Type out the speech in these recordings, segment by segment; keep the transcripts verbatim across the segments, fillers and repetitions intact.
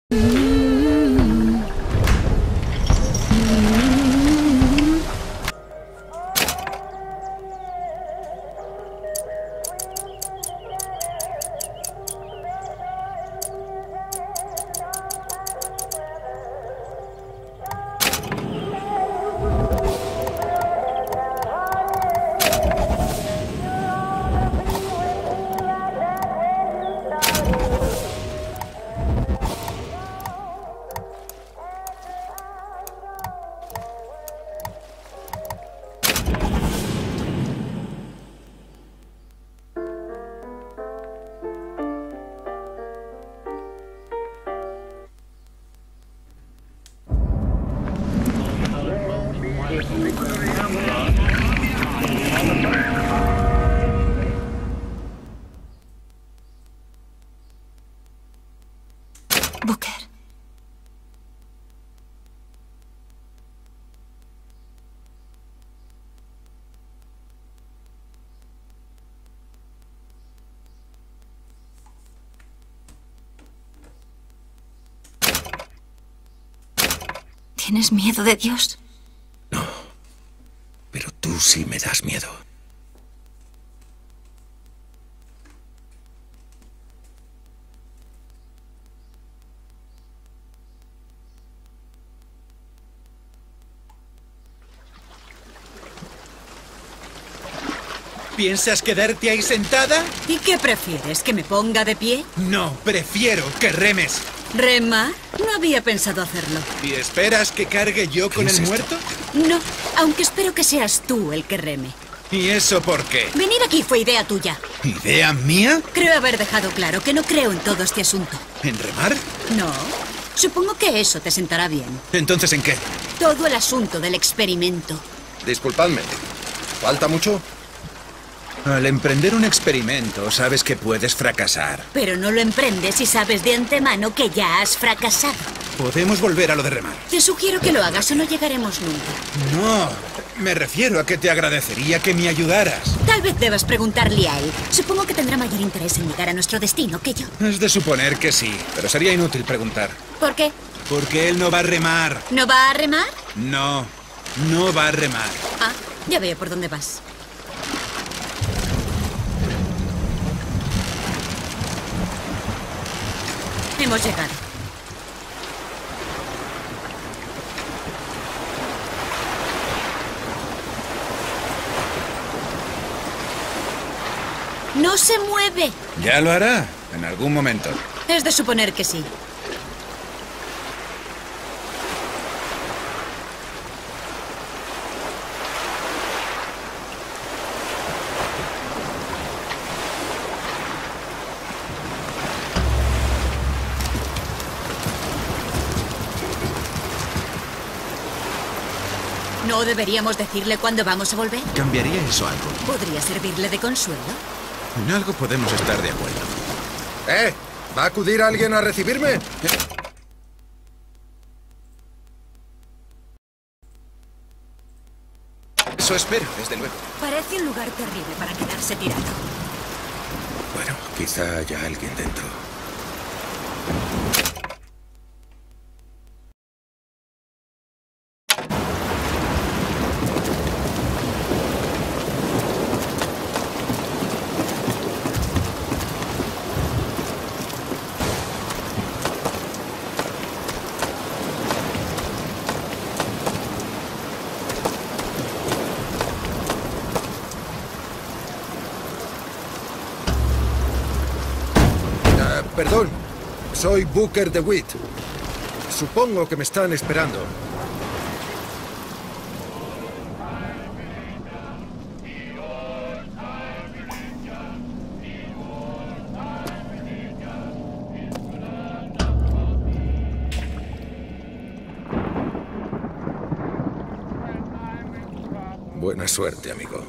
Booker. ¿Tienes miedo de Dios? No, pero tú sí me das miedo. ¿Piensas quedarte ahí sentada? ¿Y qué prefieres? ¿Que me ponga de pie? No, prefiero que remes. ¿Remar? No había pensado hacerlo. ¿Y esperas que cargue yo con ¿Qué es el esto? muerto? No, aunque espero que seas tú el que reme. ¿Y eso por qué? Venir aquí fue idea tuya. ¿Idea mía? Creo haber dejado claro que no creo en todo este asunto. ¿En remar? No. Supongo que eso te sentará bien. ¿Entonces en qué? Todo el asunto del experimento. Disculpadme. ¿Falta mucho? Al emprender un experimento, sabes que puedes fracasar. Pero no lo emprendes si sabes de antemano que ya has fracasado. Podemos volver a lo de remar. Te sugiero que lo hagas o no llegaremos nunca. No, me refiero a que te agradecería que me ayudaras. Tal vez debas preguntarle a él. Supongo que tendrá mayor interés en llegar a nuestro destino que yo. Es de suponer que sí, pero sería inútil preguntar. ¿Por qué? Porque él no va a remar. ¿No va a remar? No, no va a remar. Ah, ya veo por dónde vas. Hemos llegado. ¡No se mueve! Ya lo hará, en algún momento. Es de suponer que sí. ¿No deberíamos decirle cuándo vamos a volver? ¿Cambiaría eso algo? ¿Podría servirle de consuelo? En algo podemos estar de acuerdo. ¿Eh? ¿Va a acudir alguien a recibirme? Eso espero, desde luego. Parece un lugar terrible para quedarse tirado. Bueno, quizá haya alguien dentro. Perdón, soy Booker DeWitt. Supongo que me están esperando. Buena suerte, amigo.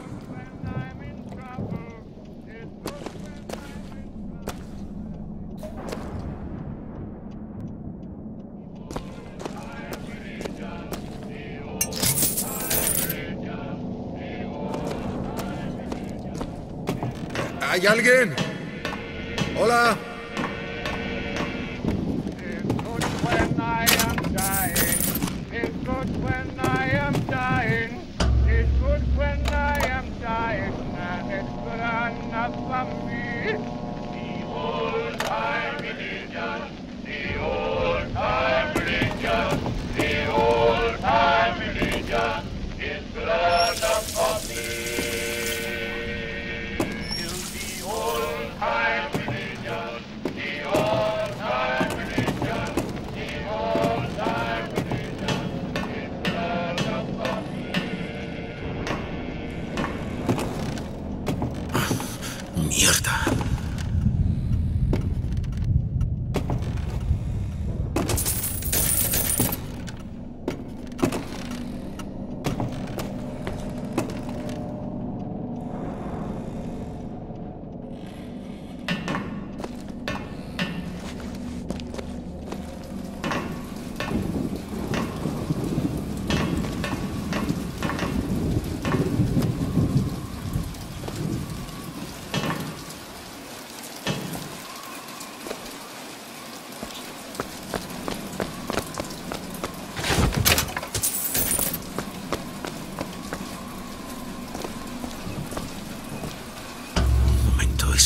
¿Hay alguien? Hola.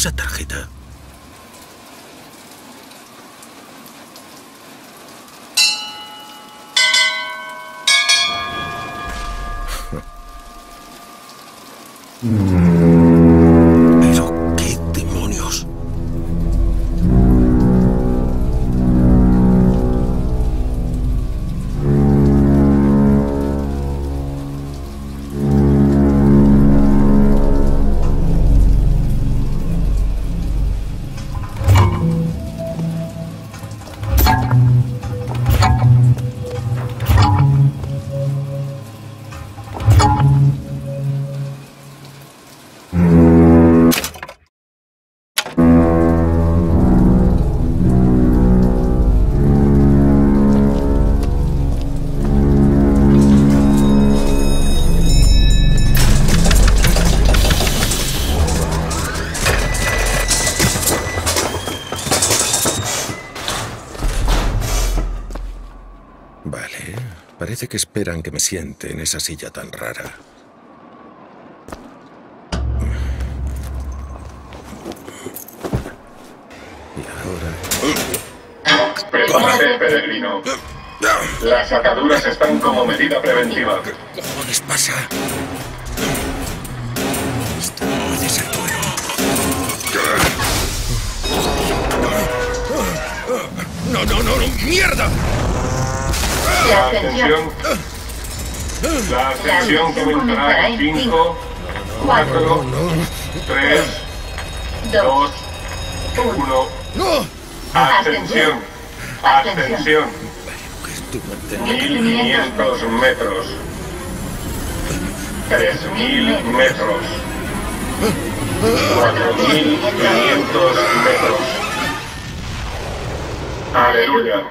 esa tarjeta? ¿Pero qué demonios? Vale, parece que esperan que me siente en esa silla tan rara. Y ahora... Prepárate, peregrino. Las ataduras están como medida preventiva. ¿Qué cojones pasa? Esto no puede ser bueno. ¡No, no, no, no! ¡Mierda! La ascensión. La ascensión comenzará en cinco, cuatro, tres, dos, uno. ¡No! Ascensión. Ascensión. mil quinientos metros. tres mil metros. cuatro mil quinientos metros. Aleluya.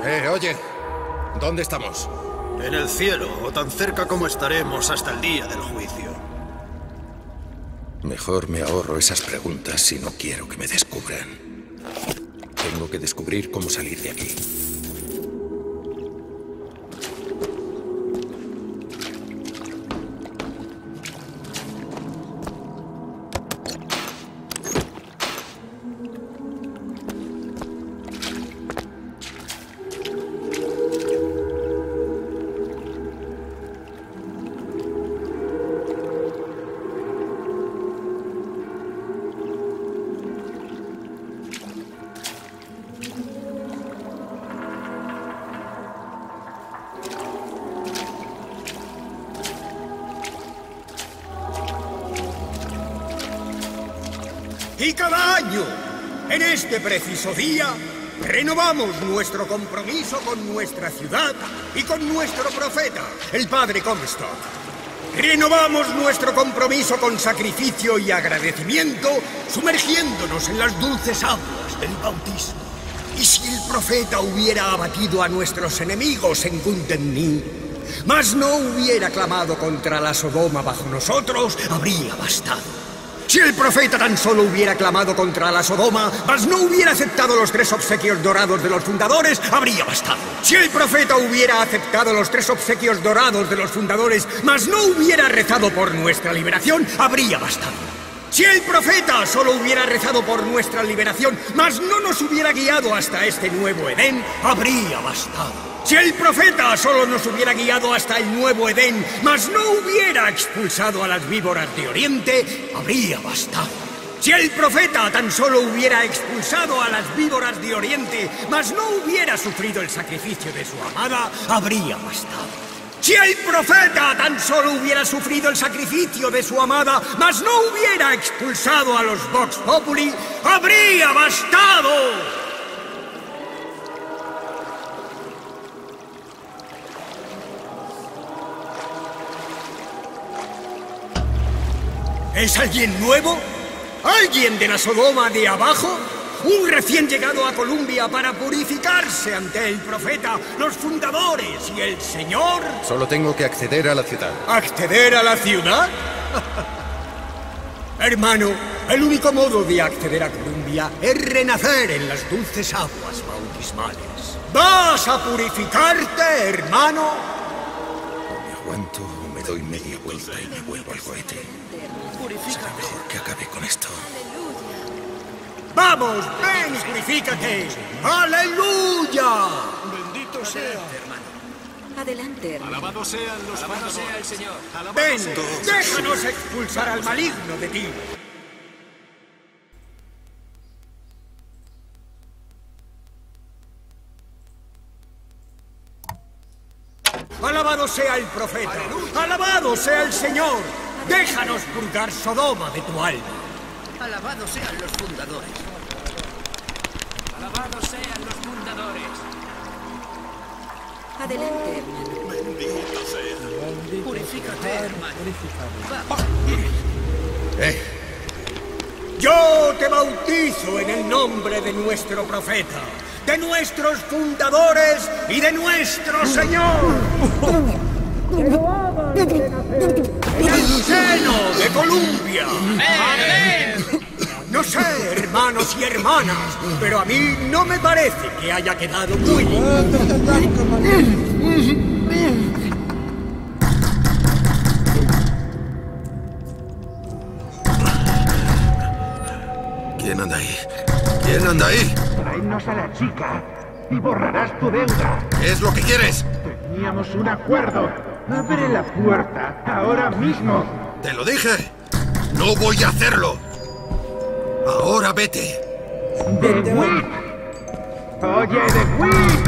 Eh, oye, ¿dónde estamos? En el cielo, o tan cerca como estaremos hasta el día del juicio. Mejor me ahorro esas preguntas si no quiero que me descubran. Tengo que descubrir cómo salir de aquí. Y cada año, en este preciso día, renovamos nuestro compromiso con nuestra ciudad y con nuestro profeta, el Padre Comstock. Renovamos nuestro compromiso con sacrificio y agradecimiento, sumergiéndonos en las dulces aguas del bautismo. ¿Y si el profeta hubiera abatido a nuestros enemigos en Gundenny, mas no hubiera clamado contra la Sodoma bajo nosotros, habría bastado? Si el profeta tan solo hubiera clamado contra la Sodoma, mas no hubiera aceptado los tres obsequios dorados de los fundadores, habría bastado. Si el profeta hubiera aceptado los tres obsequios dorados de los fundadores, mas no hubiera rezado por nuestra liberación, habría bastado. Si el profeta solo hubiera rezado por nuestra liberación, mas no nos hubiera guiado hasta este nuevo Edén, habría bastado. Si el profeta solo nos hubiera guiado hasta el nuevo Edén, mas no hubiera expulsado a las víboras de Oriente, habría bastado. Si el profeta tan solo hubiera expulsado a las víboras de Oriente, mas no hubiera sufrido el sacrificio de su amada, habría bastado. Si el profeta tan solo hubiera sufrido el sacrificio de su amada, mas no hubiera expulsado a los Vox Populi, habría bastado. ¿Es alguien nuevo? ¿Alguien de la Sodoma de abajo? ¿Un recién llegado a Columbia para purificarse ante el profeta, los fundadores y el Señor? Solo tengo que acceder a la ciudad. ¿Acceder a la ciudad? Hermano, el único modo de acceder a Columbia es renacer en las dulces aguas bautismales. ¿Vas a purificarte, hermano? O me aguanto o me doy media vuelta y me vuelvo al cohete. Será mejor que acabe con esto. ¡Vamos, ven y purifícate! ¡Aleluya! Bendito sea, hermano. Adelante, hermano. Alabado sean los Alabado sea el Señor. Alabado Ven, sea. déjanos expulsar al maligno de ti. Alabado sea el profeta. Alabado sea el Señor. Déjanos purgar Sodoma de tu alma. Alabados sean los fundadores. Alabados sean los fundadores. Adelante, hermano. Bendito sea. Purifícate, hermano. Eh, Yo te bautizo en el nombre de nuestro profeta, de nuestros fundadores y de nuestro Señor. En el seno de Columbia. No sé, hermanos y hermanas, pero a mí no me parece que haya quedado muy ¿quién anda ahí? ¿Quién anda ahí? Tráenos a la chica y borrarás tu deuda. ¿Qué es lo que quieres? Teníamos un acuerdo. Abre la puerta ahora mismo. ¡Te lo dije! ¡No voy a hacerlo! ¡Ahora vete! ¡The Whip! ¡Oye, The Whip!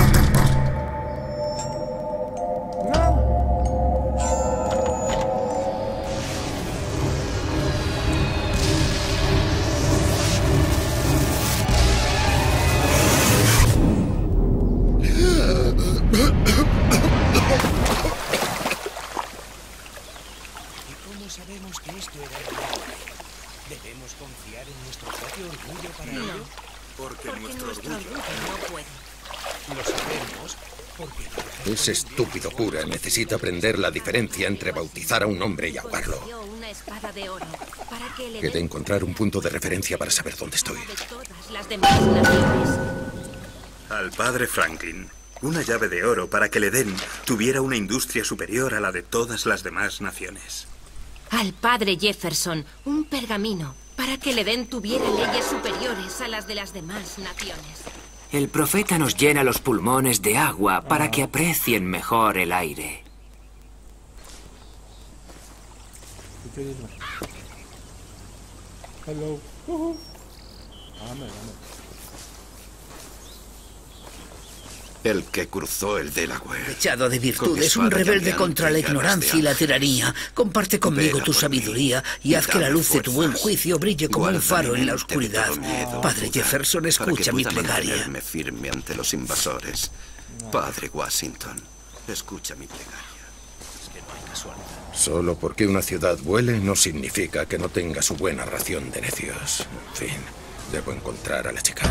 Sabemos que esto era real. ¿Debemos confiar en nuestro propio orgullo para No. ello? Porque, Porque nuestro nuestro orgullo. orgullo no puede. Lo sabemos Ese estúpido cura necesita aprender la diferencia entre bautizar a un hombre y ahogarlo. Una espada de oro para que le He de den encontrar un punto de referencia para saber dónde estoy. de todas las demás naciones. Al padre Franklin, una llave de oro para que el Edén tuviera una industria superior a la de todas las demás naciones. Al padre Jefferson, un pergamino para que el Edén tuviera leyes superiores a las de las demás naciones. El profeta nos llena los pulmones de agua para que aprecien mejor el aire. Hello. Uh-huh. Dame, dame. El que cruzó el Delaware. Echado de Con virtudes, un espada rebelde llameante contra la y garras de ignorancia y la ángel. tiranía. Comparte conmigo Vela tu por sabiduría mí y haz que la dame luz de tu buen fuerzas. juicio brille como un Guarda faro mi en la mente de oscuridad. todo miedo, Padre duda, Jefferson, para que escucha mi pueda plegaria. mantenerme firme ante los invasores. Padre Washington, escucha mi plegaria. Solo porque una ciudad vuele no significa que no tenga su buena ración de necios. En fin, debo encontrar a la chica.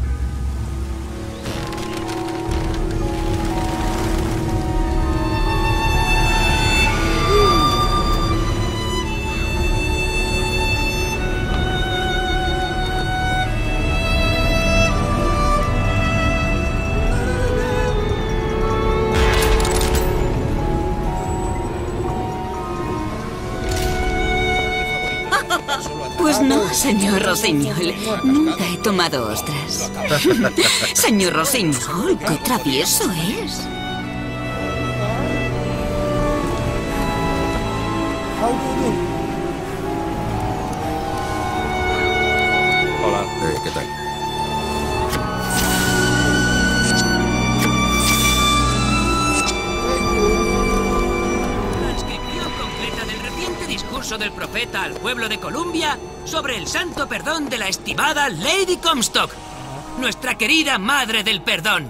Pues no, señor Rossignol. Nunca he tomado ostras. Señor Rossignol, qué travieso es. Hola. Eh, ¿qué tal? Transcripción completa del reciente discurso del profeta al pueblo de Columbia sobre el santo perdón de la estimada Lady Comstock, nuestra querida madre del perdón.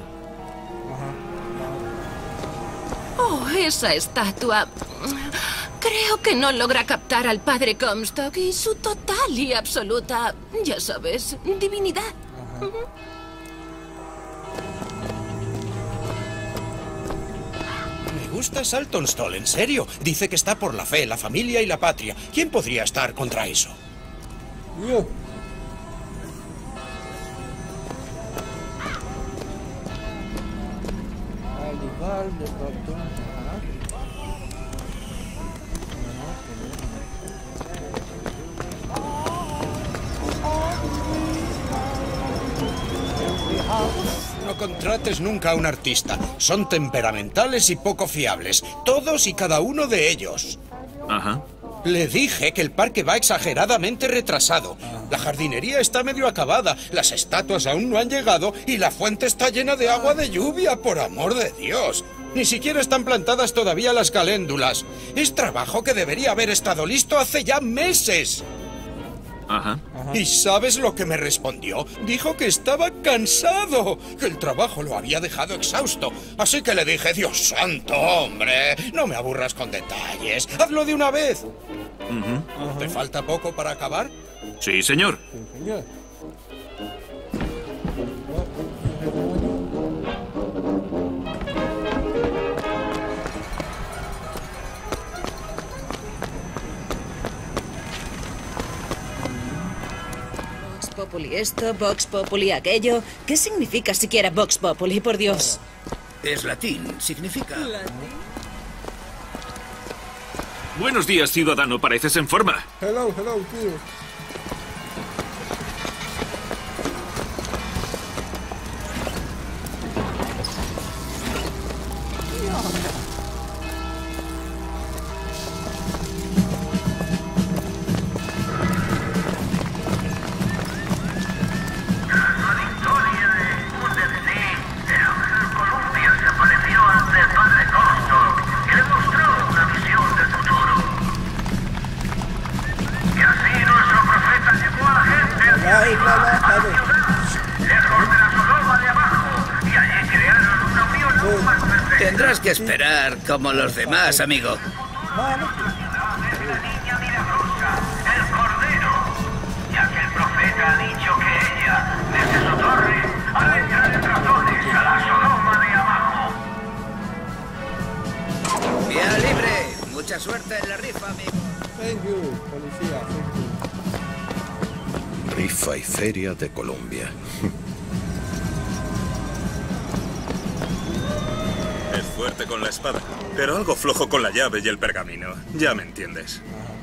Oh, esa estatua. Creo que no logra captar al padre Comstock y su total y absoluta, ya sabes, divinidad. Me gusta Saltonstall, en serio. Dice que está por la fe, la familia y la patria. ¿Quién podría estar contra eso? Yo. Olivar de Platón. No contrates nunca a un artista. Son temperamentales y poco fiables. Todos y cada uno de ellos. Ajá. Le dije que el parque va exageradamente retrasado. La jardinería está medio acabada, las estatuas aún no han llegado y la fuente está llena de agua de lluvia, por amor de Dios. Ni siquiera están plantadas todavía las caléndulas. Es trabajo que debería haber estado listo hace ya meses. Ajá. ¿Y sabes lo que me respondió? Dijo que estaba cansado, que el trabajo lo había dejado exhausto. Así que le dije, Dios santo, hombre, no me aburras con detalles. Hazlo de una vez. Ujú. ¿Te falta poco para acabar? Sí, señor. Vox Populi esto, Vox Populi aquello. ¿Qué significa siquiera Vox Populi, por Dios? Es latín, significa... Buenos días, ciudadano. Pareces en forma. Hello, hello, tío. Tendrás que esperar como los demás, amigo. Ya que el profeta ha dicho que ella, desde su torre, ha de traer razones a la Sodoma de abajo. Mucha suerte en la rifa, amigo. Thank you, policía. Thank you. Rifa y feria de Colombia. Es fuerte con la espada, pero algo flojo con la llave y el pergamino. Ya me entiendes.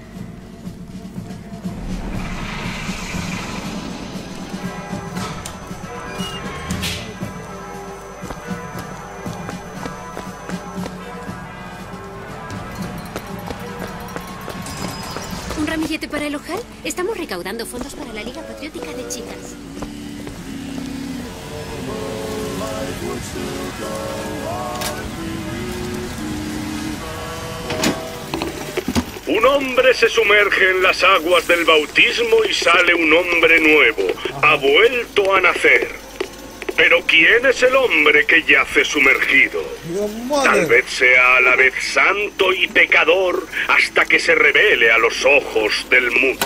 ¿Un ramillete para el ojal? Estamos recaudando fondos para la Liga Patriótica de Chicas. Un hombre se sumerge en las aguas del bautismo y sale un hombre nuevo. Ha vuelto a nacer. Pero ¿quién es el hombre que yace sumergido? Tal vez sea a la vez santo y pecador hasta que se revele a los ojos del mundo.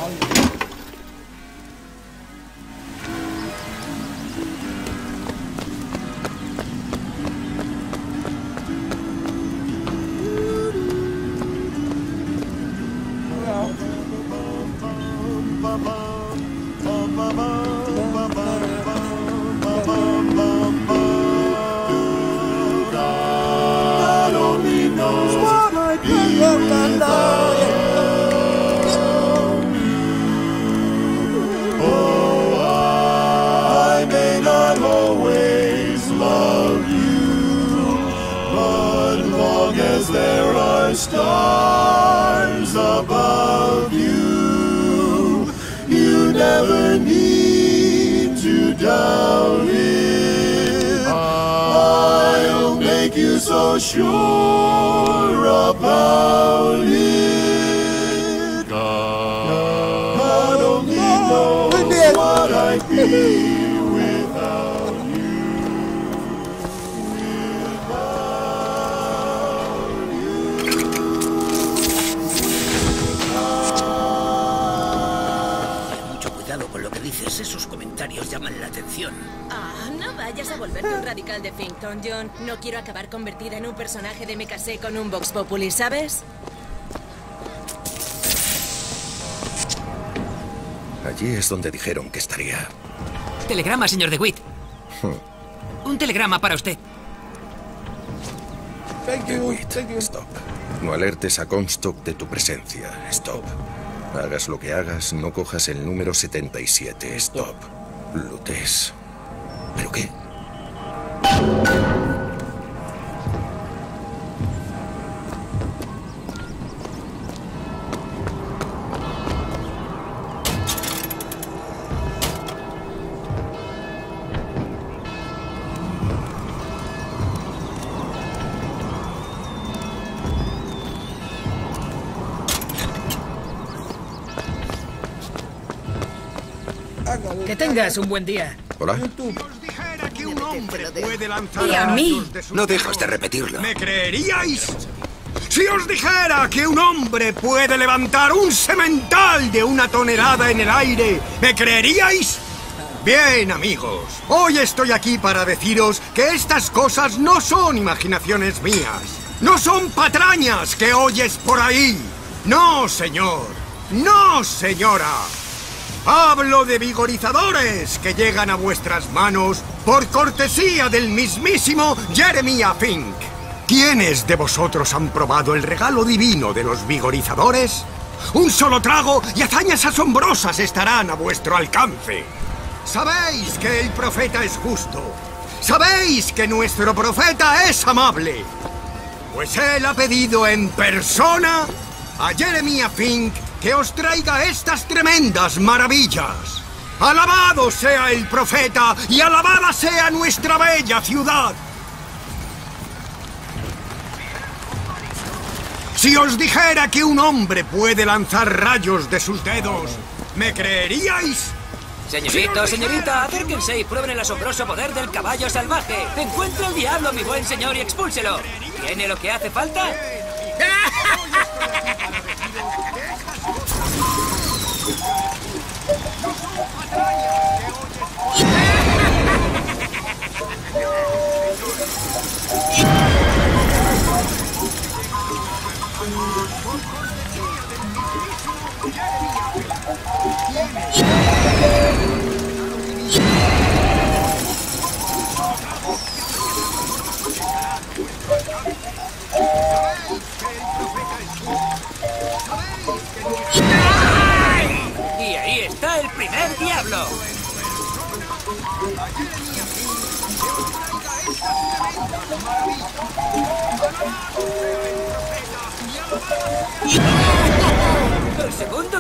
Stars above you, you never need to doubt it. I'll make you so sure about it. God only knows what I'd be without you. Esos comentarios llaman la atención. Ah, no vayas a volverte un radical de Finkton, John. No quiero acabar convertida en un personaje de Me casé con un Vox Populi, ¿sabes? Allí es donde dijeron que estaría. Telegrama, señor DeWitt. Hmm. Un telegrama para usted. DeWitt, stop. No alertes a Comstock de tu presencia. Stop. Hagas lo que hagas, no cojas el número setenta y siete. Stop. Lutes. ¿Pero qué? Que tengas un buen día. Hola. Que un hombre puede lanzar Y a mí. rayos de sus No dejas dedos. de repetirlo. ¿Me creeríais? Si os dijera que un hombre puede levantar un semental de una tonelada en el aire, ¿me creeríais? Bien, amigos, hoy estoy aquí para deciros que estas cosas no son imaginaciones mías. No son patrañas que oyes por ahí. No, señor. No, señora. Hablo de vigorizadores que llegan a vuestras manos por cortesía del mismísimo Jeremiah Fink. ¿Quiénes de vosotros han probado el regalo divino de los vigorizadores? Un solo trago y hazañas asombrosas estarán a vuestro alcance. Sabéis que el profeta es justo. Sabéis que nuestro profeta es amable. Pues él ha pedido en persona a Jeremiah Fink que os traiga estas tremendas maravillas. ¡Alabado sea el profeta y alabada sea nuestra bella ciudad! Si os dijera que un hombre puede lanzar rayos de sus dedos, ¿me creeríais? Señorito, señorita, acérquense y prueben el asombroso poder del caballo salvaje. Encuentre al diablo, mi buen señor, y expúlselo. ¿Tiene lo que hace falta?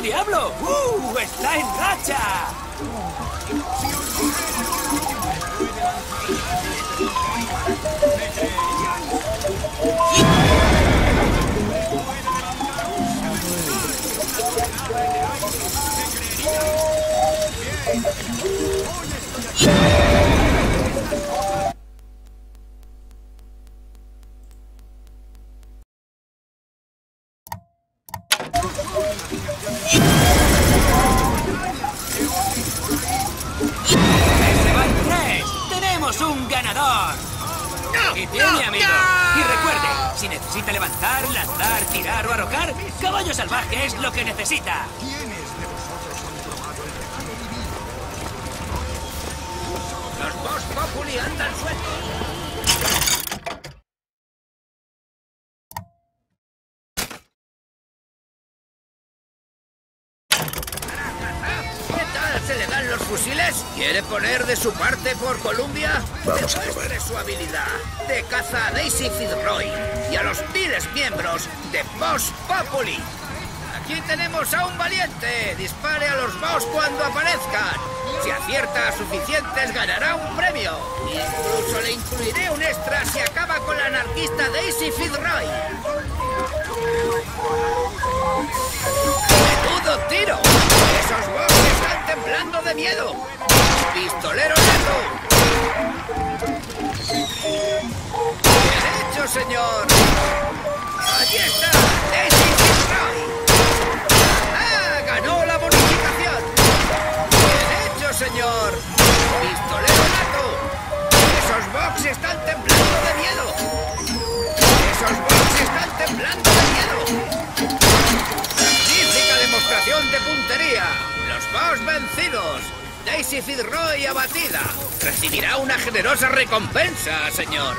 diablo! ¡Uh! ¡Está en racha! ¡Se van tres! ¡Tenemos un ganador! ¡No! Y tiene, no, amigo. no. Y recuerde, si necesita levantar, lanzar, tirar o arrojar, Caballo Salvaje es lo que necesita. Los Vox Populi andan sueltos. ¿Qué tal se le dan los fusiles? ¿Quiere poner de su parte por Columbia? Vamos a Demuestre probar. su habilidad de caza a Daisy Fitzroy y a los miles miembros de Vox Populi. Aquí tenemos a un valiente. Dispare a los Vox cuando aparezcan. Si acierta a suficientes, ganará un premio. Incluso le incluiré un extra si acaba con la anarquista Daisy Fitzroy. ¡Menudo tiro! ¡Esos Vox están temblando de miedo! ¡Pistolero nato! ¡Bien hecho, señor! ¡Allí está! ¡Daisy Fitzroy! ¡Ah! ¡Ganó la bonificación! ¡Bien hecho, señor! ¡Pistolero nato! ¡Esos Vox están temblando de miedo! ¡Esos Vox están temblando de miedo! ¡Magnífica demostración de puntería! ¡Los Vox vencidos! ¡Daisy Fitzroy abatida! Recibirá una generosa recompensa, señor.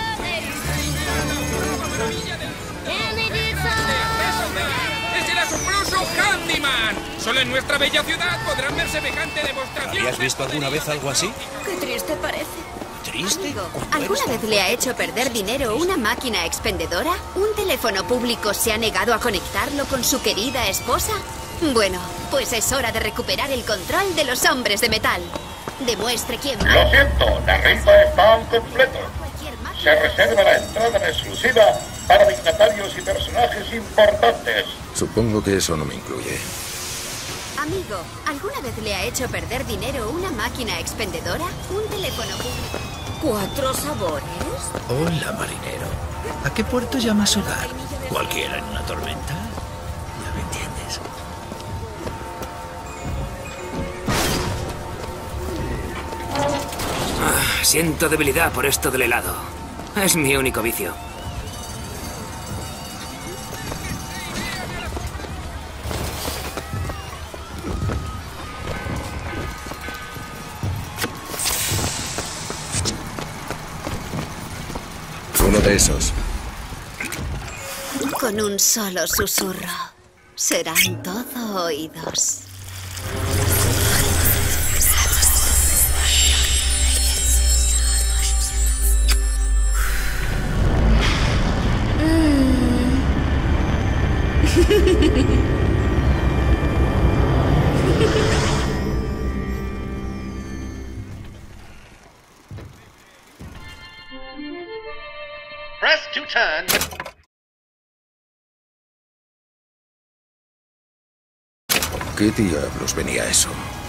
¡Es el asombroso Handyman! Solo en nuestra bella ciudad podrán ver semejante demostración. ¿Habías visto alguna vez algo así? Qué triste parece. ¿Triste? Amigo, ¿alguna vez le ha hecho perder dinero una máquina expendedora? ¿Un teléfono público se ha negado a conectarlo con su querida esposa? Bueno, pues es hora de recuperar el control de los hombres de metal. Demuestre quién... Lo siento, la rifa está al completo. Se reserva la entrada en exclusiva para dignatarios y personajes importantes. Supongo que eso no me incluye. Amigo, ¿alguna vez le ha hecho perder dinero una máquina expendedora? ¿Un teléfono público? ¿Cuatro sabores? Hola, marinero. ¿A qué puerto llamas hogar? ¿Cualquiera en una tormenta? Ya me entiendes. Ah, siento debilidad por esto del helado. Es mi único vicio. Uno de esos. Con un solo susurro, serán todo oídos. Press to turn. ¿Qué diablos venía eso?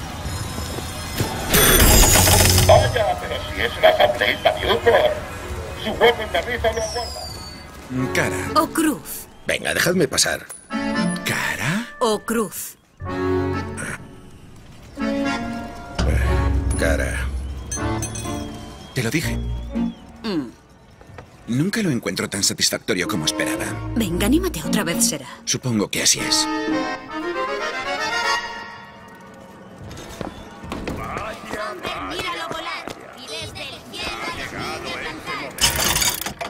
Vaya, pero si es la asambleísta Buford. Su orden de risa lo aguarda. Cara. O cruz. Venga, dejadme pasar. ¿Cara? O cruz. Cara. Te lo dije. Mm. Nunca lo encuentro tan satisfactorio como esperaba. Venga, anímate, otra vez será. Supongo que así es. Míralo volar. Y desde el cielo decide plantar.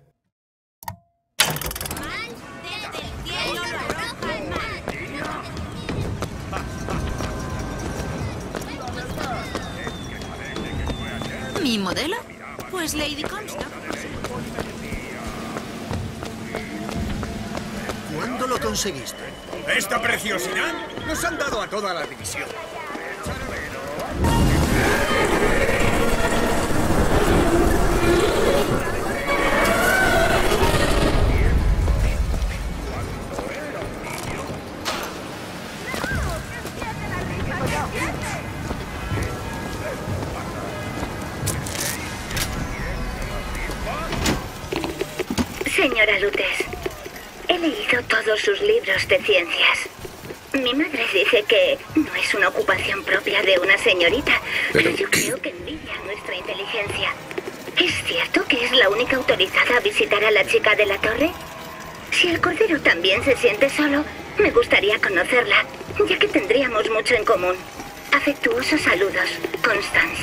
Desde el cielo lo arroja al mar. modelo? Pues Lady Comstock. ¿Cuándo lo conseguiste? Esta preciosidad nos han dado a toda la división. Señora Lutes, he leído todos sus libros de ciencias. Mi madre dice que no es una ocupación propia de una señorita, pero yo creo que envidia nuestra inteligencia. ¿Es cierto que es la única autorizada a visitar a la chica de la torre? Si el cordero también se siente solo, me gustaría conocerla, ya que tendríamos mucho en común. Afectuosos saludos, Constance.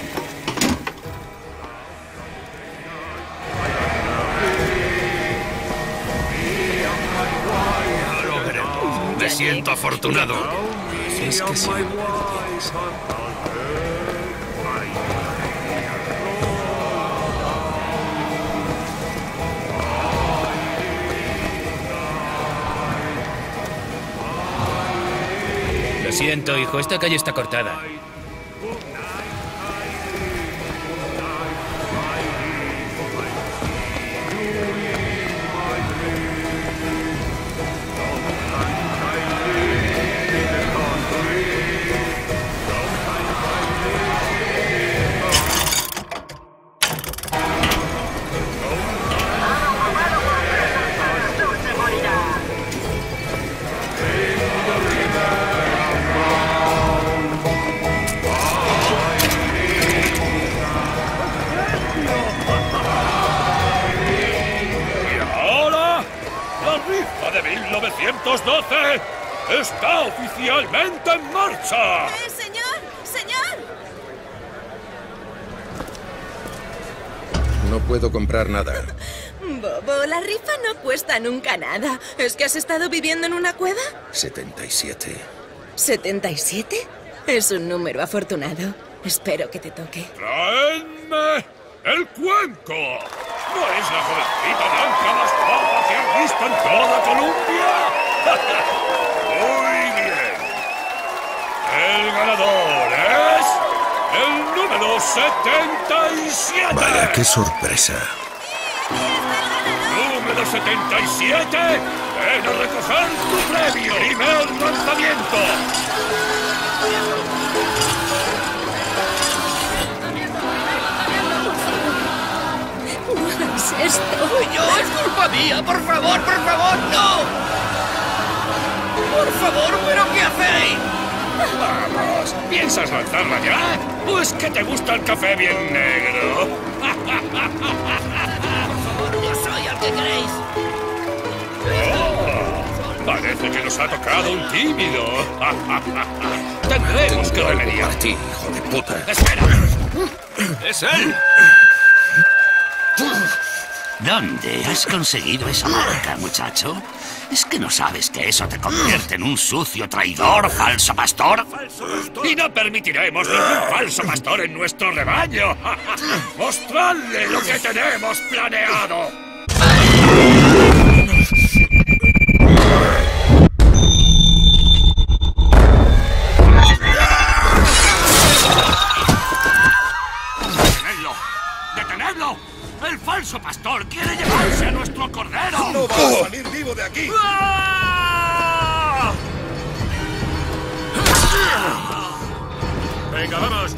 Me siento afortunado. Es que sí. Lo siento, hijo, esta calle está cortada. mil novecientos doce está oficialmente en marcha. ¡Eh, señor! ¡Señor! No puedo comprar nada. Bobo, la rifa no cuesta nunca nada. ¿Es que has estado viviendo en una cueva? setenta y siete. ¿setenta y siete? Es un número afortunado. Espero que te toque. ¡Traedme el cuenco! ¿No es la jovencita blanca más guapa que han visto en toda Colombia? Muy bien. El ganador es el número setenta y siete. Vaya, qué sorpresa. Número setenta y siete. Ven a recoger tu premio. Primer lanzamiento. ¿Qué es esto? ¡Yo! ¡Es culpa mía! ¡Por favor, por favor, no! ¡Por favor, pero qué hacéis! Vamos, ¿piensas lanzarla ya? Pues que te gusta el café bien negro. Por favor, yo soy al que queréis. Oh, parece que nos ha tocado un tímido. Tendremos que remediar a ti, hijo de puta. ¡Espera! ¡Es él! ¿Dónde has conseguido esa marca, muchacho? ¿Es que no sabes que eso te convierte en un sucio traidor, falso pastor? Y no permitiremos ningún falso pastor en nuestro rebaño. ¡Mostradle lo que tenemos planeado! ¡Detenedlo! ¡Detenedlo! ¡El falso pastor quiere llevarse a nuestro cordero! ¡No va a salir vivo de aquí! ¡Venga, vamos!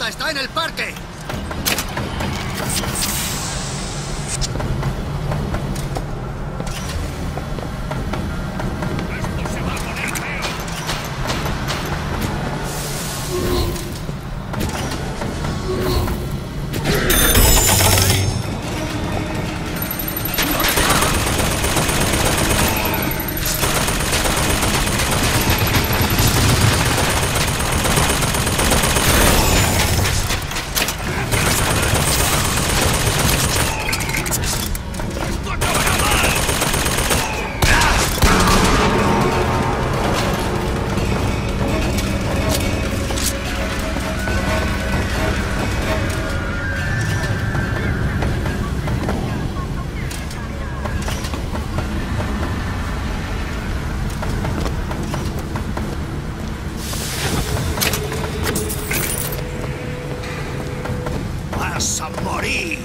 puta está en el parque! ¡Vas a morir!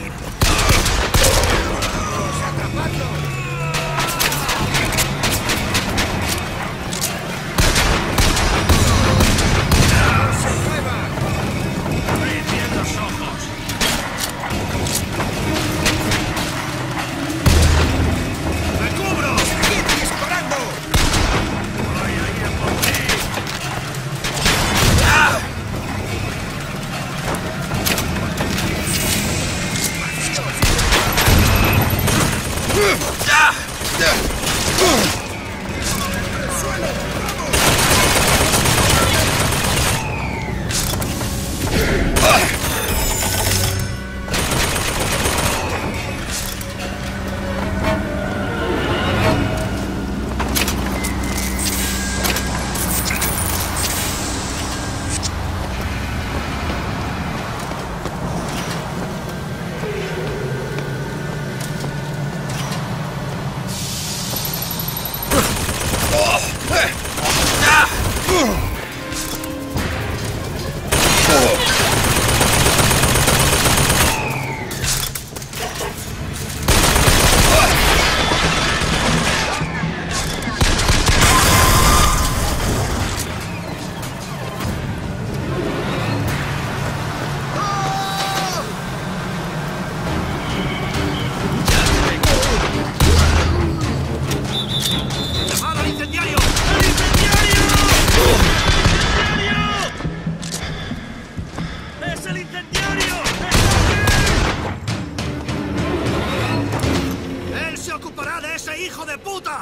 ¡Hijo de puta!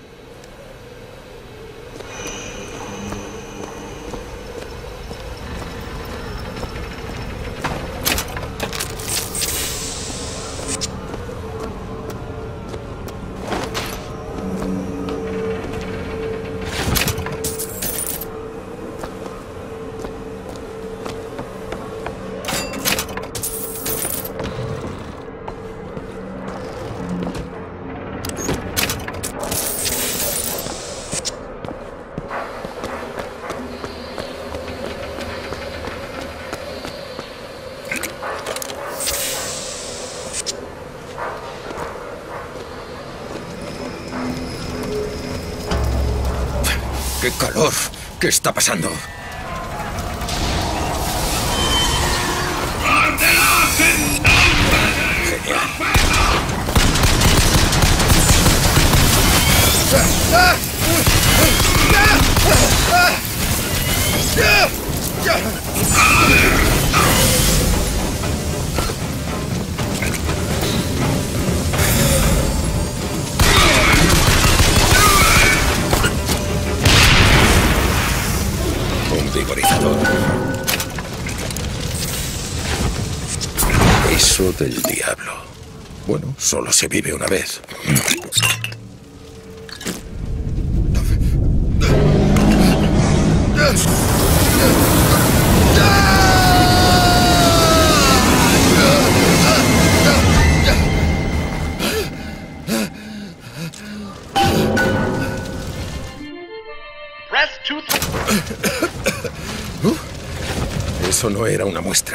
¡Qué calor! ¿Qué está pasando? Genial. Un vigorizador. Eso del diablo. Bueno, solo se vive una vez. Eso no era una muestra.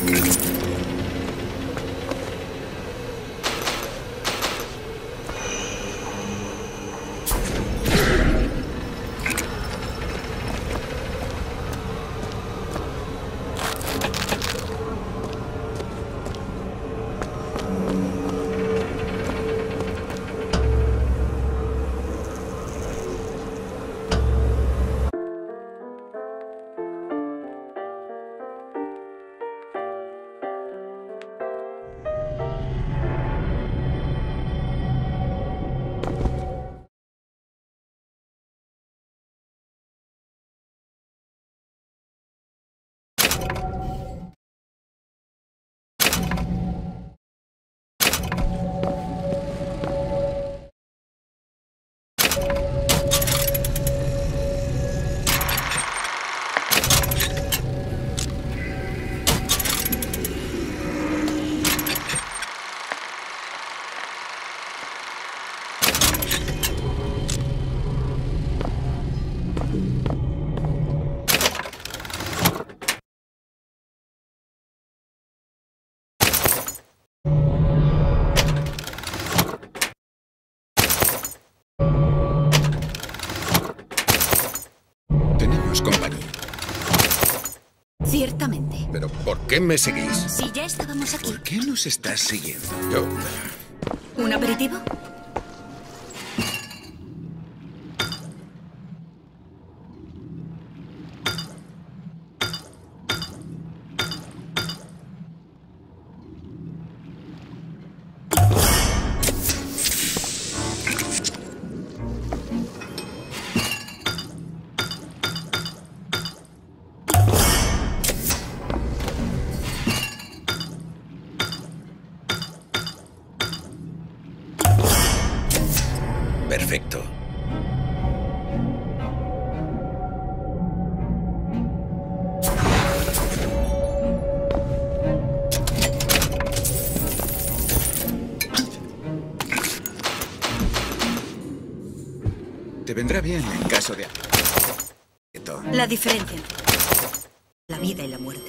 Compañía. Ciertamente. ¿Pero por qué me seguís? Si ya estábamos aquí. ¿Por qué nos estás siguiendo? Yo... ¿Un aperitivo? Perfecto. Te vendrá bien en caso de... La diferencia entre la vida y la muerte.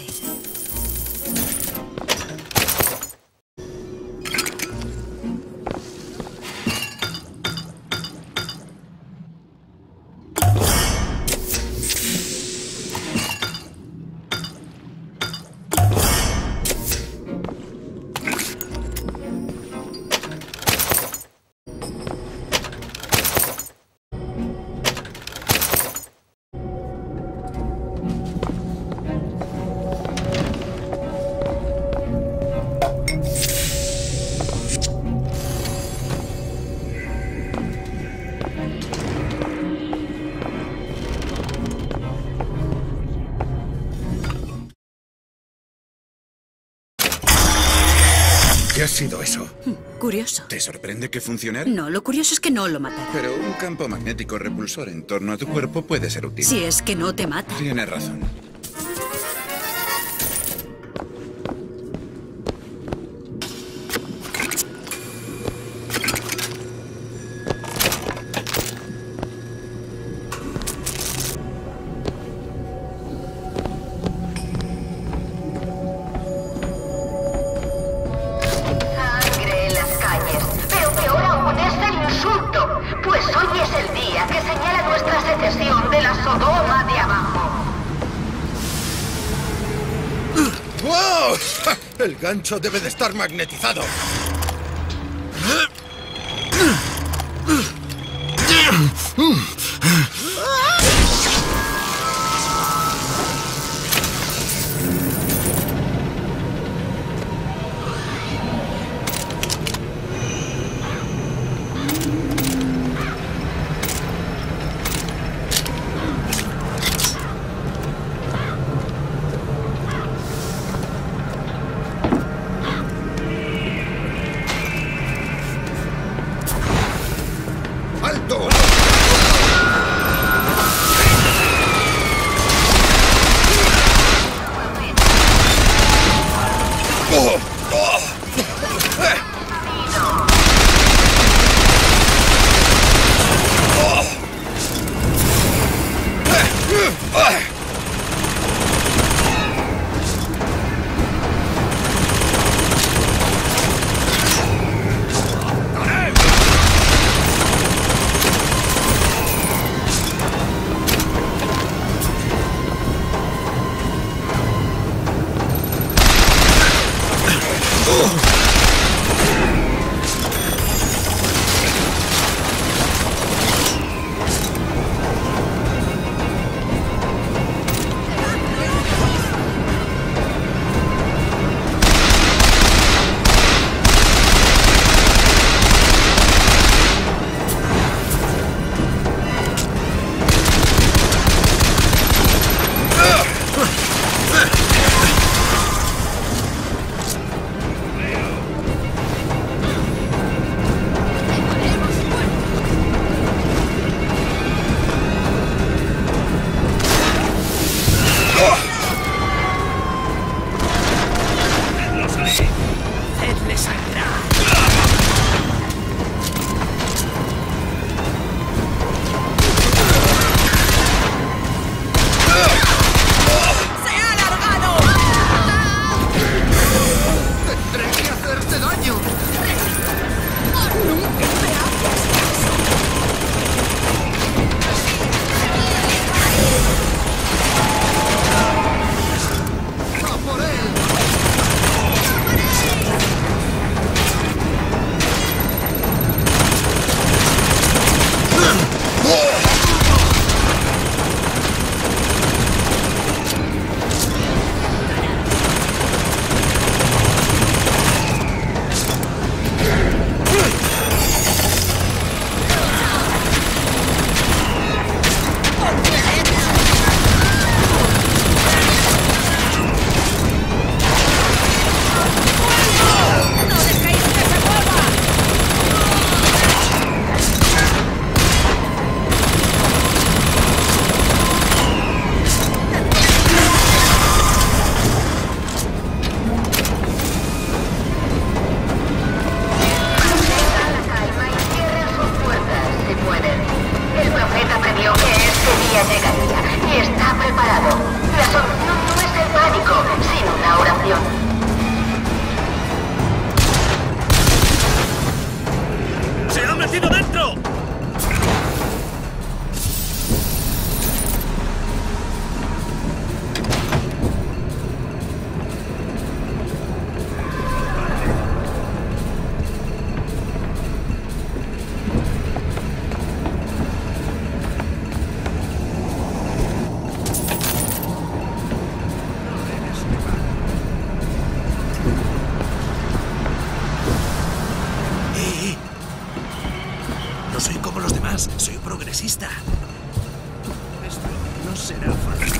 ¿Qué ha sido eso? Curioso. ¿Te sorprende que funcionara? No, lo curioso es que no lo mataron. Pero un campo magnético repulsor en torno a tu cuerpo puede ser útil. Si es que no te mata. Tienes razón. ¡Wow! El gancho debe de estar magnetizado. progresista. Esto no será fácil.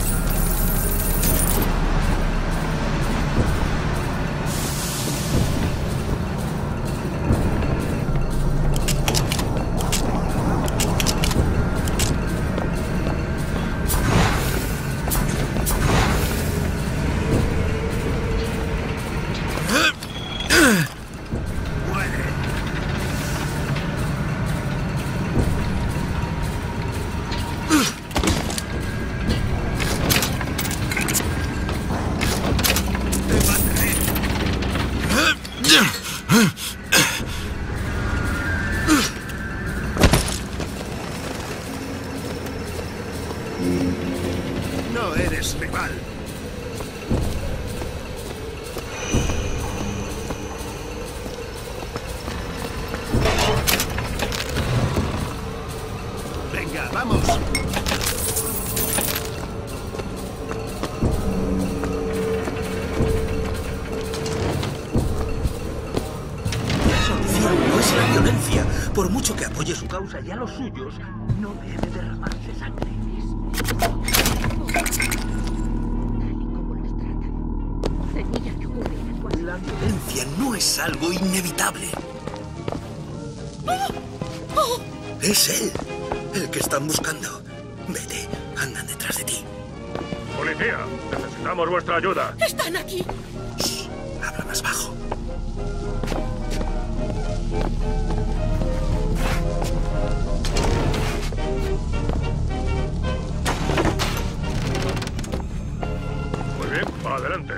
No eres rival. Venga, vamos. La solución no es la violencia. Por mucho que apoye su causa y a los suyos, no debe derramarse sangre. La violencia no es algo inevitable. Es él, el que están buscando. Vete, andan detrás de ti. Policía, necesitamos vuestra ayuda. ¡Están aquí! Shh, habla más bajo. Muy bien, adelante.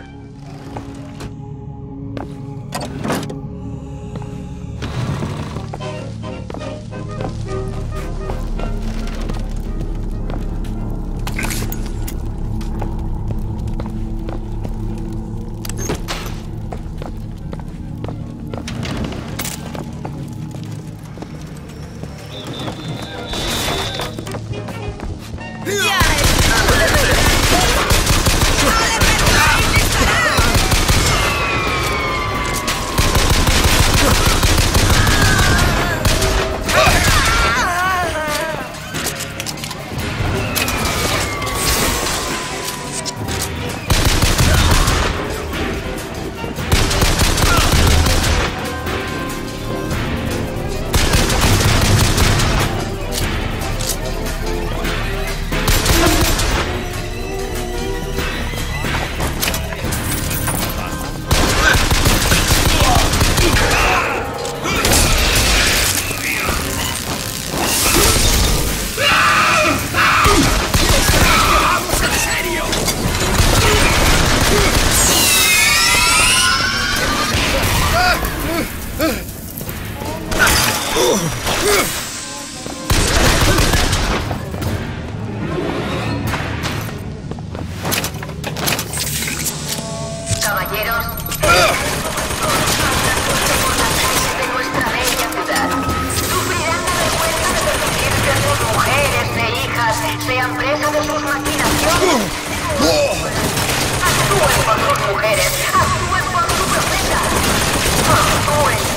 de sus maquinaciones. Actúen por sus mujeres, actúen por su profeta. Actúen.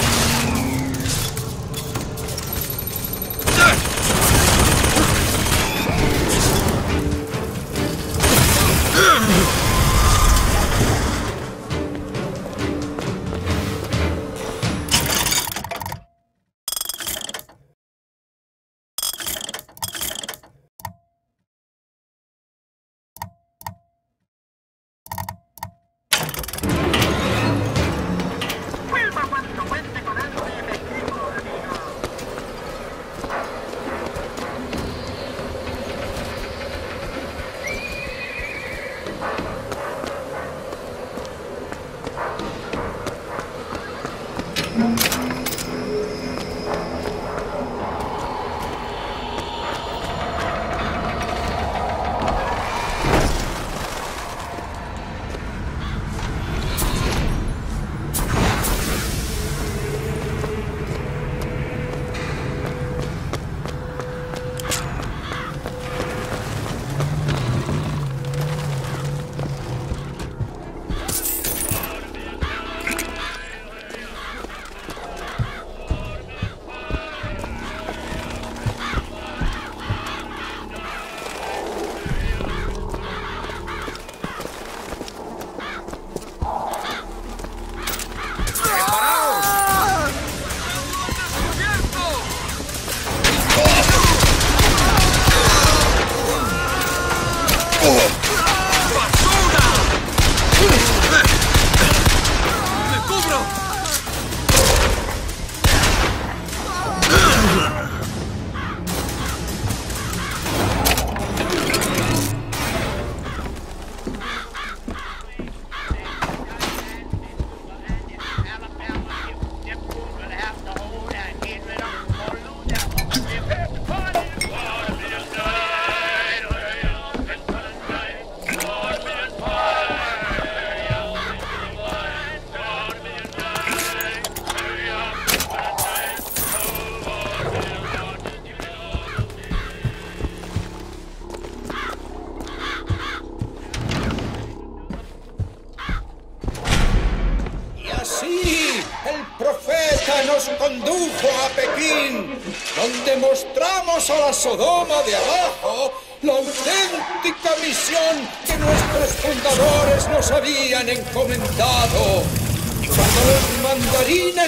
Condujo a Pekín, donde mostramos a la Sodoma de abajo la auténtica misión que nuestros fundadores nos habían encomendado. Y cuando los mandarines...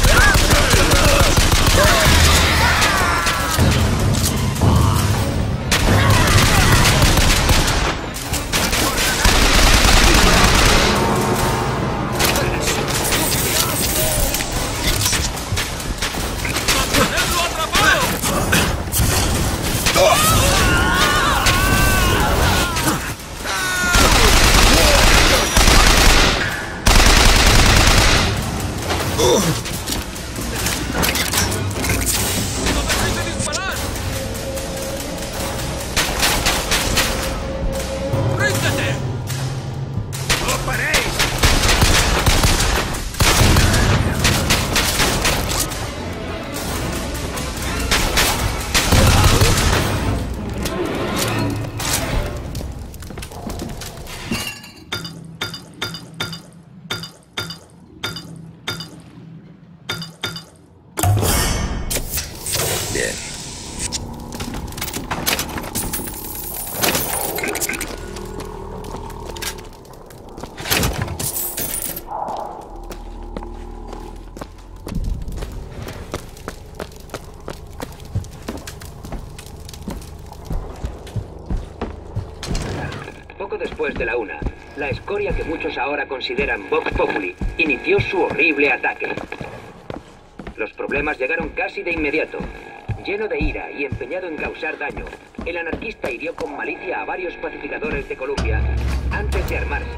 Después de la una, la escoria que muchos ahora consideran Vox Populi inició su horrible ataque. Los problemas llegaron casi de inmediato. Lleno de ira y empeñado en causar daño, el anarquista hirió con malicia a varios pacificadores de Columbia antes de armarse.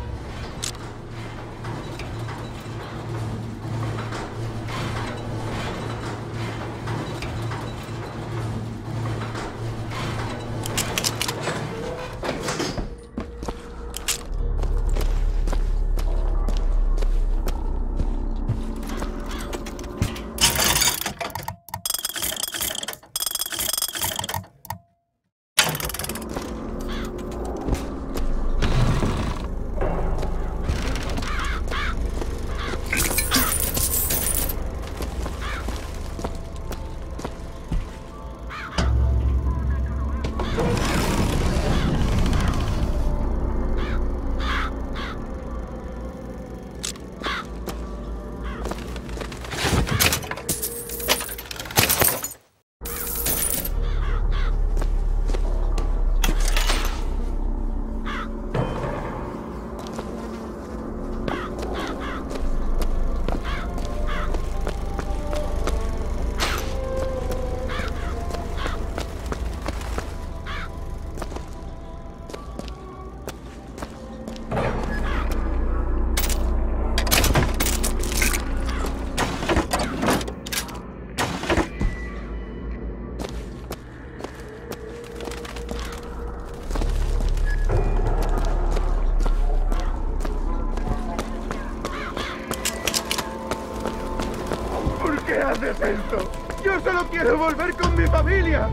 esto? Yo solo quiero volver con mi familia.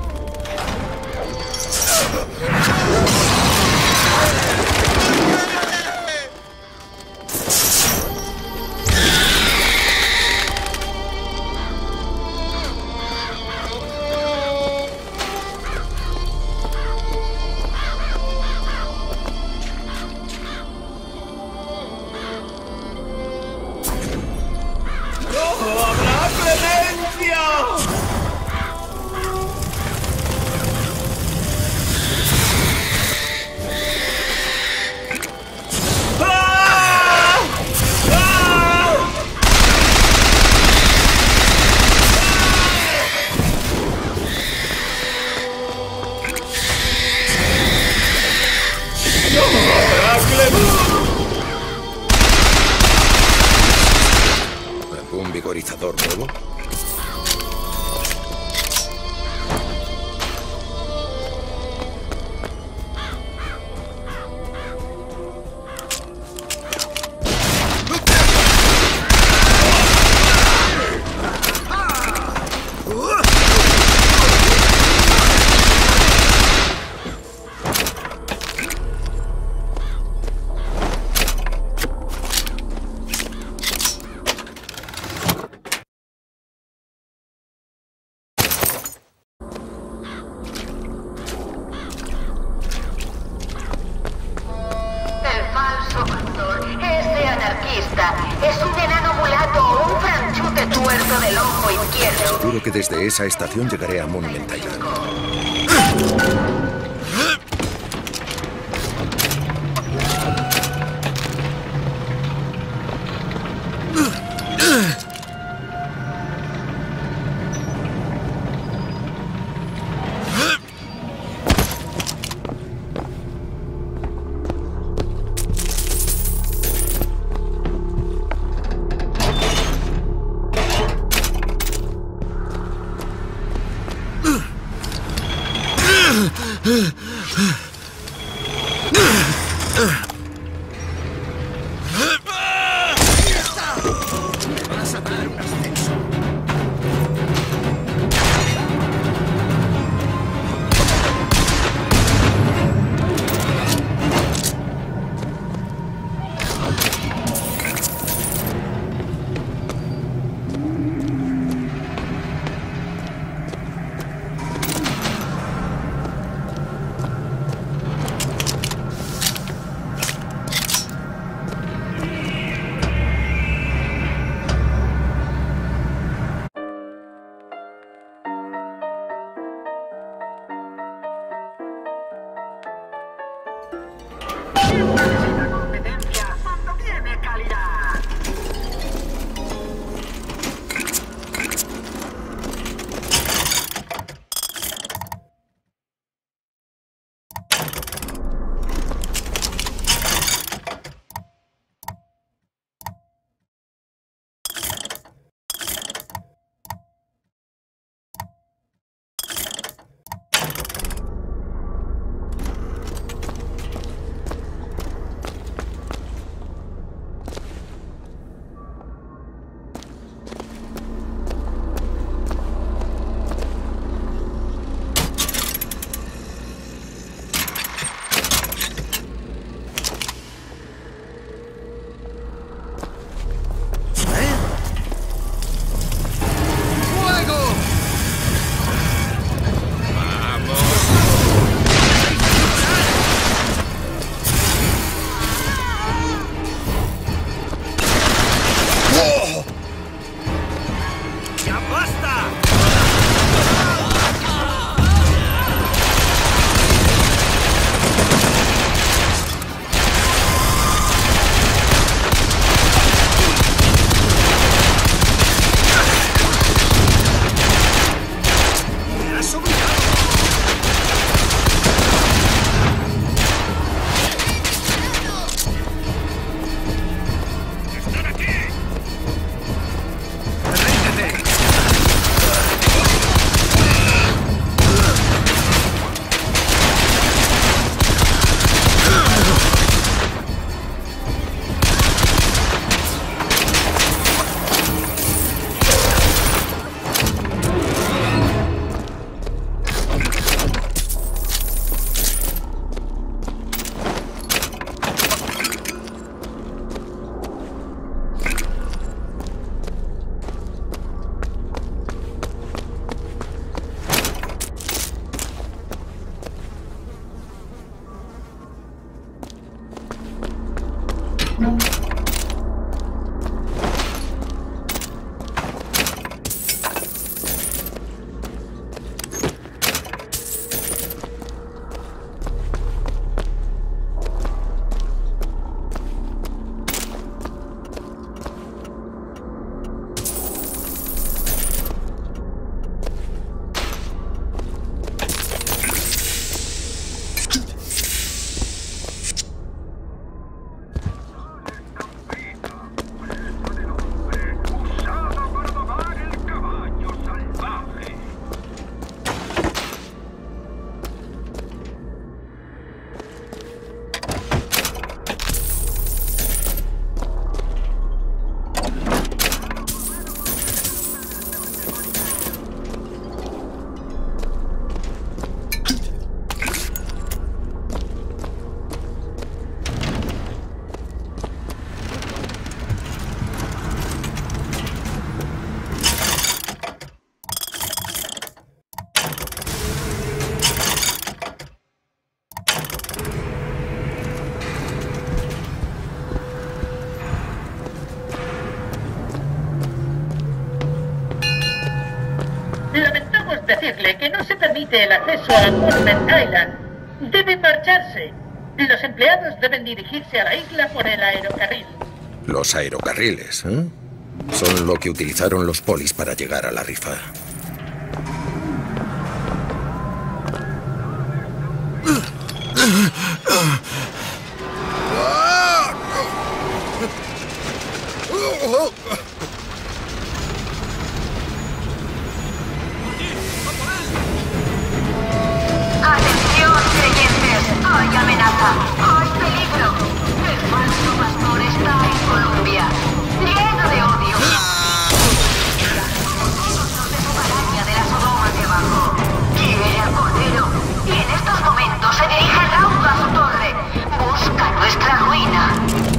¿Algún vigorizador nuevo? Es un enano mulato o un franchute tuerto del ojo izquierdo. Seguro que desde esa estación llegaré a Monument Island. Ugh! decirle que no se permite el acceso a Monument Island. Debe marcharse. Los empleados deben dirigirse a la isla por el aerocarril. Los aerocarriles, ¿eh? Son lo que utilizaron los polis para llegar a la rifa. ¡Atención, creyentes! ¡Hay amenaza! ¡Hay peligro! El falso pastor está en Colombia, lleno de odio. De su maraña de la Sodoma de abajo. Quiere al Cordero. Y en estos momentos se dirige raudo a su torre. Busca nuestra ruina.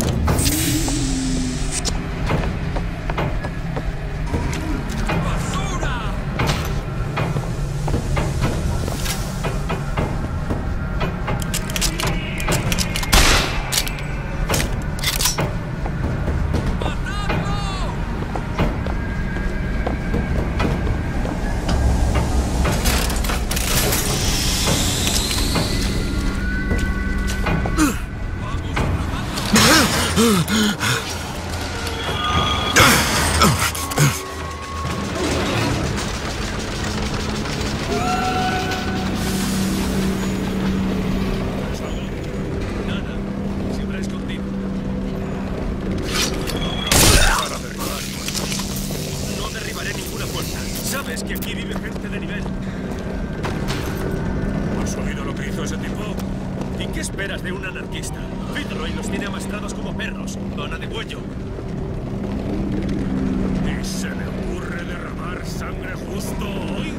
No derribaré ninguna fuerza. Sabes que aquí vive gente de nivel. ¿Has oído lo que hizo ese tipo? ¿Y qué esperas de un anarquista? Fitzroy los tiene amastrados como perros. Dona de cuello. ¿Y se le ocurre derramar sangre justo hoy?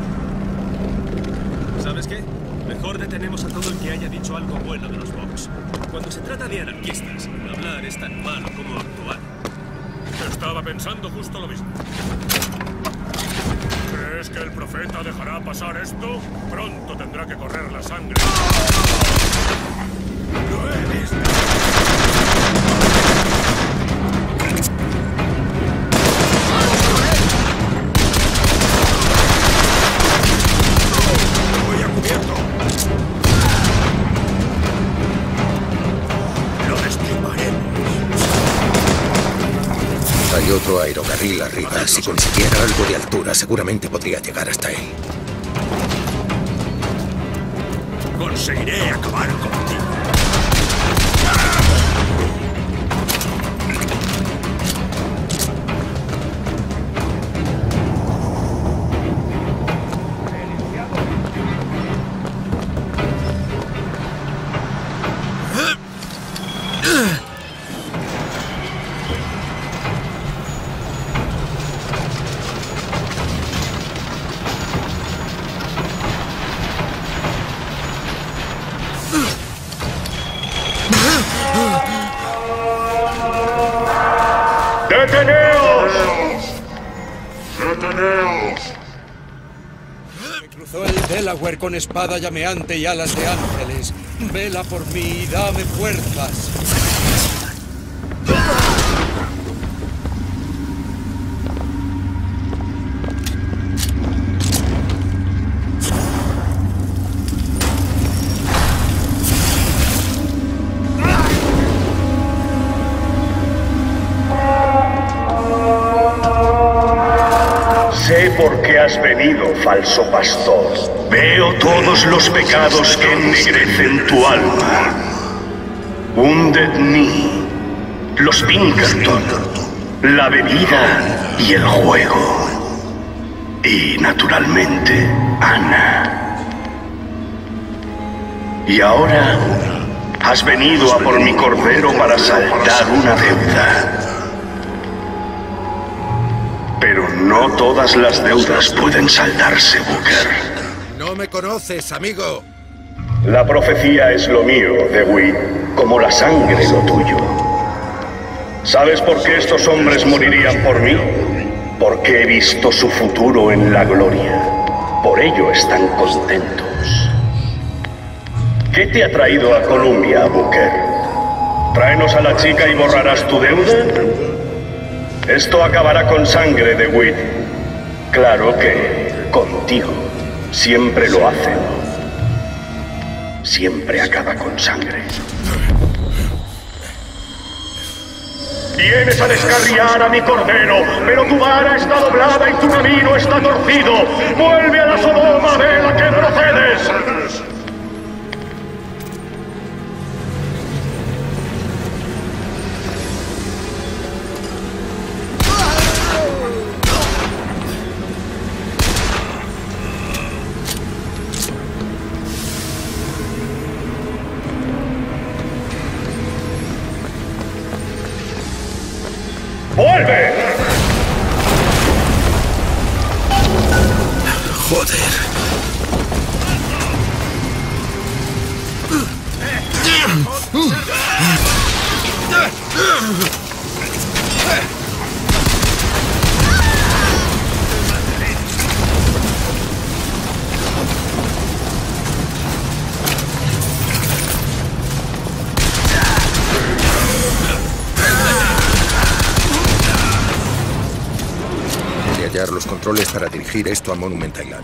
¿Sabes qué? Mejor detenemos a todo el que haya dicho algo bueno de los Vox. Cuando se trata de anarquistas, hablar es tan malo como actuar. Estaba pensando justo lo mismo. ¿Crees que el profeta dejará pasar esto? Pronto tendrá que correr la sangre. ¡Lo he visto! ¡Voy a cubierto! ¡Lo destriparemos! Hay otro aerocarril arriba. Si consiguiera algo de altura, seguramente podría llegar hasta él. Conseguiré acabar contigo. ¡Deteneos! ¡Deteneos! Me cruzó el Delaware con espada llameante y alas de ángeles. Vela por mí y dame fuerzas. has venido, falso pastor? Veo todos los pecados que ennegrecen tu alma. Wounded Knee, los Pinkerton, la bebida y el juego. Y, naturalmente, Ana. Y ahora has venido a por mi cordero para saldar una deuda. Pero no todas las deudas pueden saldarse, Booker. No me conoces, amigo. La profecía es lo mío, DeWitt, como la sangre lo tuyo. ¿Sabes por qué estos hombres morirían por mí? Porque he visto su futuro en la gloria. Por ello están contentos. ¿Qué te ha traído a Columbia, Booker? Tráenos a la chica y borrarás tu deuda. Esto acabará con sangre, DeWitt. Claro que contigo siempre lo hacen. Siempre acaba con sangre. Vienes a descarriar a mi cordero, pero tu vara está doblada y tu camino está torcido. ¡Vuelve a la Sodoma de la que procedes! ¡Vuelve! Joder. Hallar los controles para dirigir esto a Monument Island.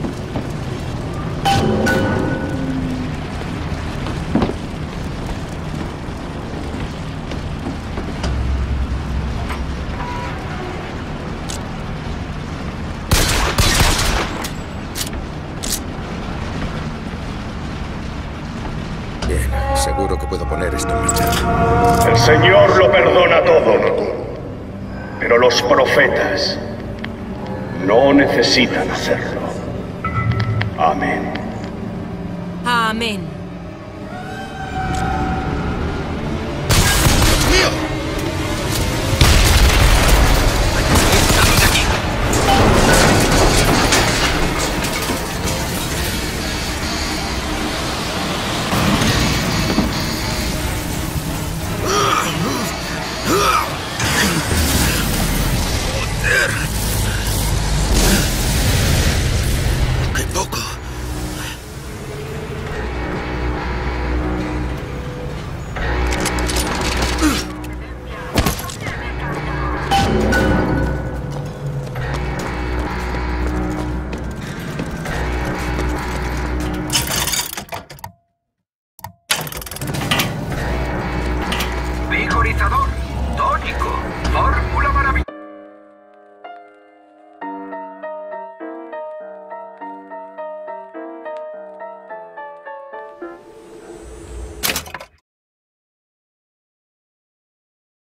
Bien, seguro que puedo poner esto en marcha. El Señor lo perdona todo, pero los profetas no necesitan hacerlo. Amén. Amén. ¡Mío! Vigorizador, tónico, fórmula.